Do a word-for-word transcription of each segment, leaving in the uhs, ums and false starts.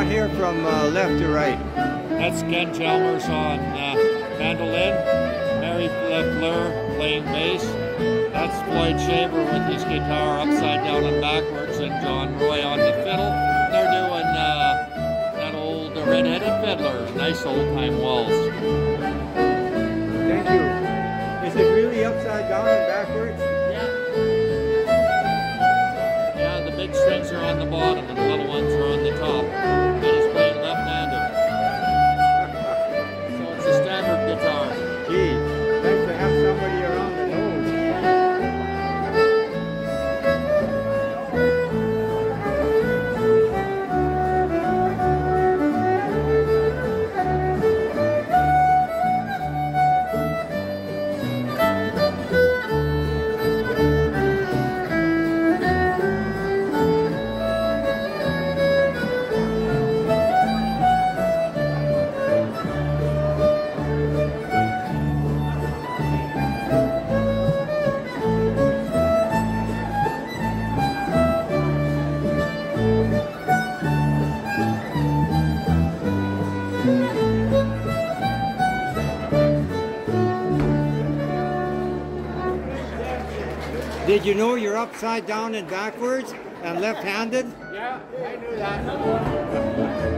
on here from uh, left to right? That's Ken Chalmers on uh, mandolin, Mary Fleur playing bass. That's Floyd Shaver with his guitar upside down and backwards, and John Roy on the fiddle. They're doing uh, that old uh, red-headed fiddler, nice old-time waltz. Thank you. Is it really upside down and backwards? Yeah. Yeah, the big strings are on the bottom and the little ones are on the top. And he's playing left-handed. So it's a standard guitar. Gee, nice to have somebody around the nose. Did you know you're upside down and backwards and left-handed? Yeah, I knew that.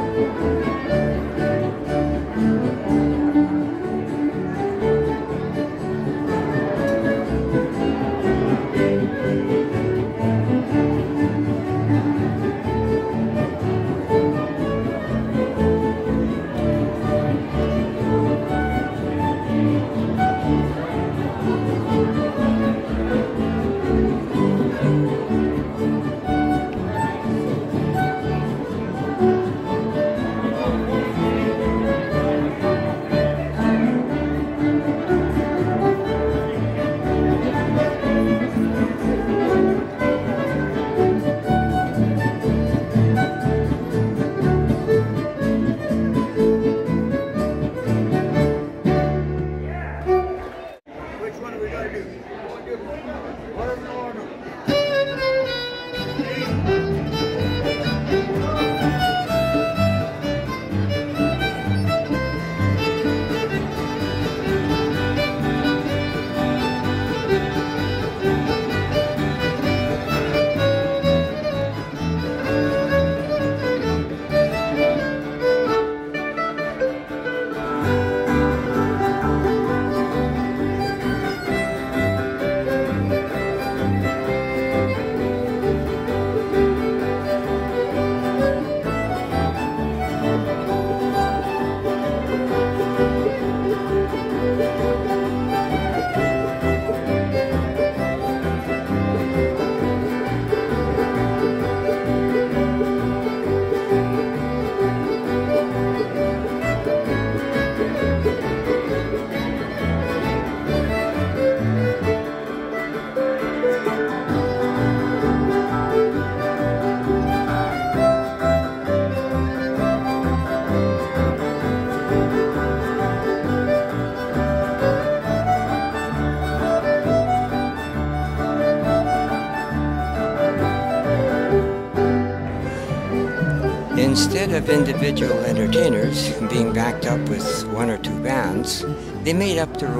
Instead of individual entertainers being backed up with one or two bands, they made up their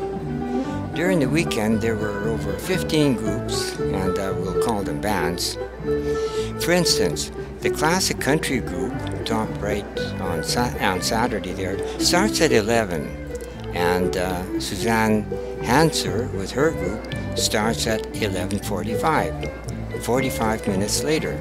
own. During the weekend, there were over fifteen groups, and uh, we'll call them bands. For instance, the classic country group, top right on, sa on Saturday there, starts at eleven, and uh, Suzanne Hanser with her group starts at eleven forty-five, forty-five minutes later.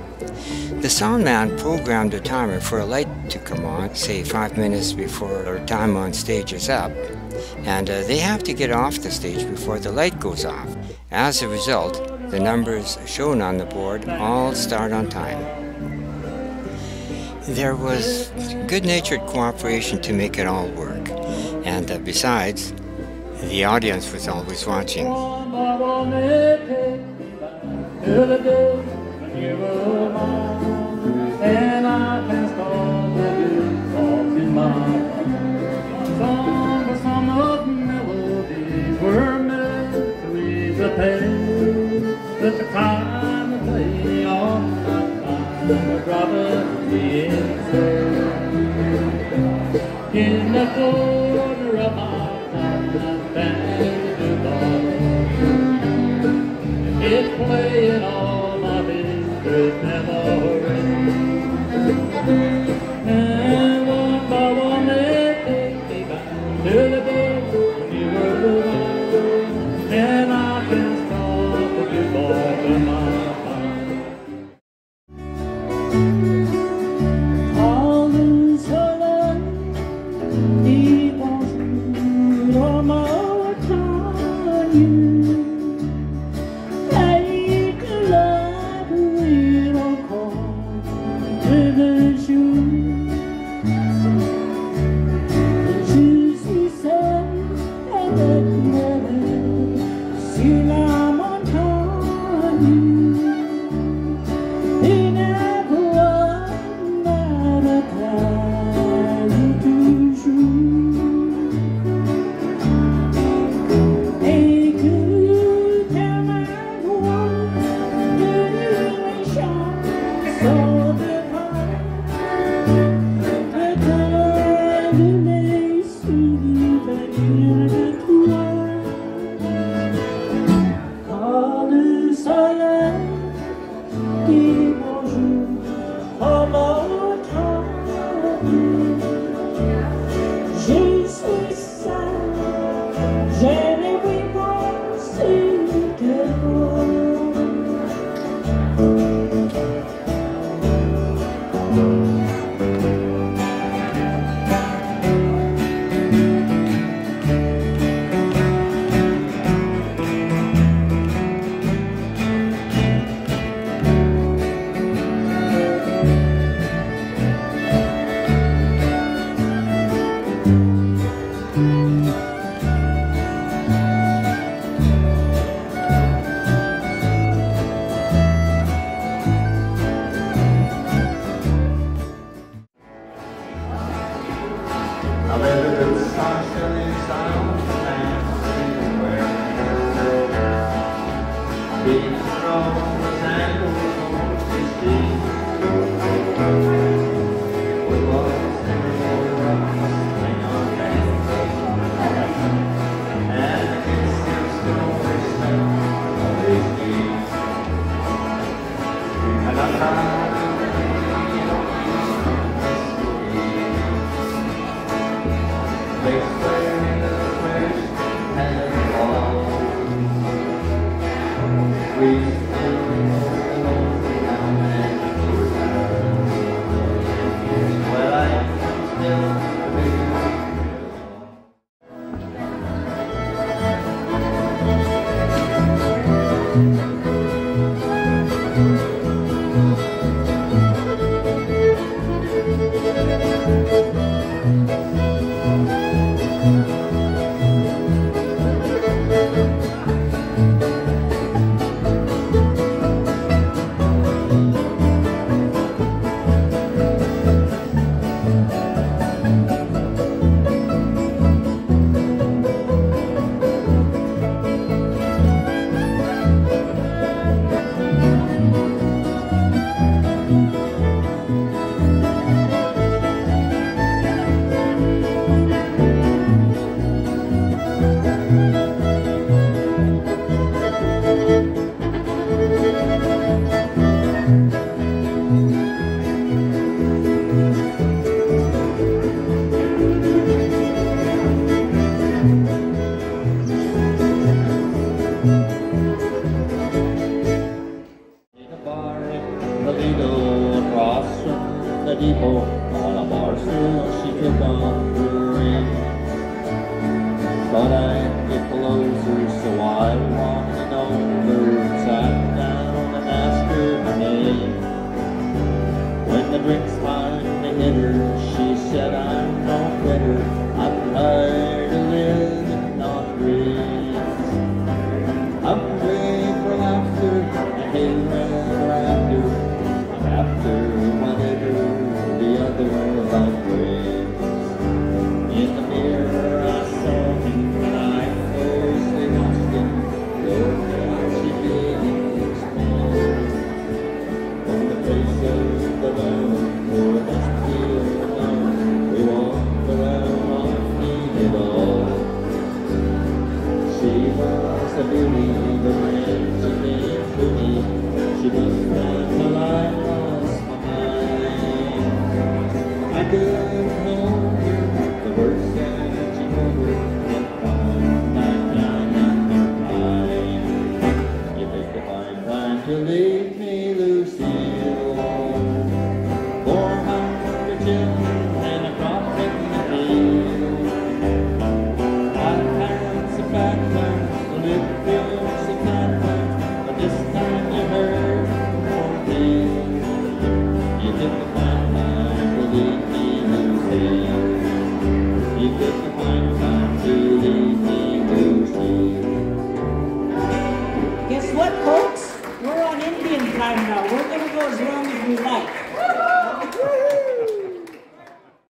The sound man programmed a timer for a light to come on, say five minutes before our time on stage is up, and uh, they have to get off the stage before the light goes off. As a result, the numbers shown on the board all start on time. There was good-natured cooperation to make it all work, and uh, besides, the audience was always watching. And I passed all the good thoughts in my heart. Some, but some of the melodies were meant to ease the pain. But the time to play on my time, my brother, It's playing all my favorite memories. And one by one they take me back to the days when you were the one. And I can't stop the good boy in my mind. All this alone, deep on your mouth on you. Make love with a call with a shoe. The juicy sun and the weather, see I'm on top you. In a cloud, not a cloud to shoot. A good time I want, good relation, so the heart, the kind who makes you back in the world. All the silence, dis bonjour, comment vas-tu? Je suis sale, j'ai les huit pensées de toi. I live in the sunshine sound and where being strong was ankles on his feet. We was everywhere hang on hands and it's still always smell of his feet. And I found they swear the first and all. We still alone now and well, I am still the But I get closer, so I wanted over, sat down and asked her her name. When the drinks finally hit her, she said, I'm no quitter, I'm tired of living on dreams. I'm ready for laughter and hate ever after, I'm after whatever the other love brings. In the mirror I saw him when I closely watched him, though she didn't smile. On the face of the moon, for the still alone, we walked around on feet at all. She was a beauty, the way she came to me. She was mine till I lost my mind. I couldn't hold her, the words that she told her went on back down after time. You picked a fine time to leave me, Lucille. Four hundred children and a crop in the field. I had some bad times, a little feels some bad times, but this time you heard more tales. You took the fine time to leave me, Lucille. You took the fine time to leave me, Lucille. Guess what, folks? We're on Indian time now. We're gonna go as long as we like.